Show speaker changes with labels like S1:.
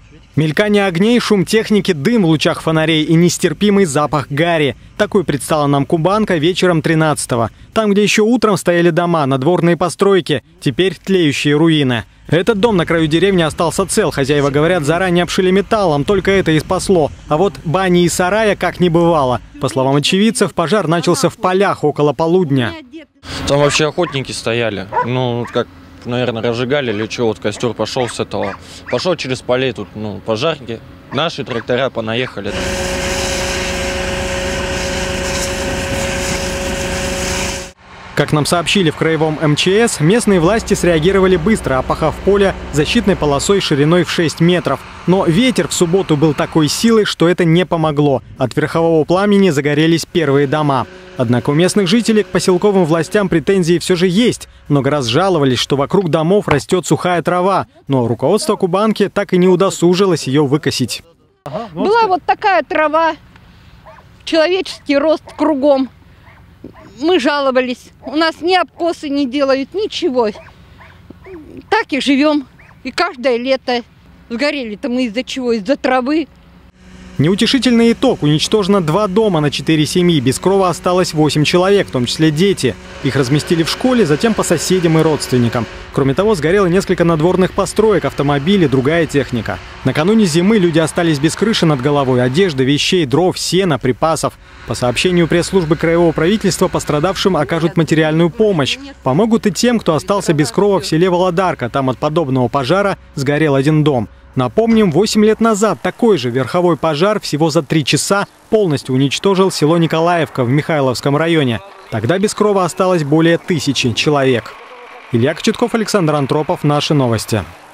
S1: Мелькание огней, шум техники, дым в лучах фонарей и нестерпимый запах гари. Такой предстала нам Кубанка вечером 13-го. Там, где еще утром стояли дома, надворные постройки, теперь тлеющие руины. Этот дом на краю деревни остался цел. Хозяева говорят, заранее обшили металлом, только это и спасло. А вот бани и сарая как не бывало. По словам очевидцев, пожар начался в полях около полудня.
S2: Там вообще охотники стояли. Ну, как, наверное, разжигали или чего. Вот костер пошел с этого. Пошел через полей, тут, пожарки. Наши трактора понаехали.
S1: Как нам сообщили в краевом МЧС, местные власти среагировали быстро, опахав поле защитной полосой шириной в 6 метров. Но ветер в субботу был такой силой, что это не помогло. От верхового пламени загорелись первые дома. Однако у местных жителей к поселковым властям претензии все же есть. Много раз жаловались, что вокруг домов растет сухая трава. Но руководство Кубанки так и не удосужилось ее выкосить.
S3: Была вот такая трава, человеческий рост кругом. Мы жаловались. У нас ни обкосы не делают, ничего. Так и живем. И каждое лето. Сгорели-то мы из-за чего? Из-за травы.
S1: Неутешительный итог. Уничтожено 2 дома на 4 семьи. Без крова осталось 8 человек, в том числе дети. Их разместили в школе, затем по соседям и родственникам. Кроме того, сгорело несколько надворных построек, автомобили, другая техника. Накануне зимы люди остались без крыши над головой, одежды, вещей, дров, сена, припасов. По сообщению пресс-службы краевого правительства, пострадавшим окажут материальную помощь. Помогут и тем, кто остался без крова в селе Володарка. Там от подобного пожара сгорел 1 дом. Напомним, 8 лет назад такой же верховой пожар всего за 3 часа полностью уничтожил село Николаевка в Михайловском районе. Тогда без крова осталось более 1000 человек. Илья Кочетков, Александр Антропов. Наши новости.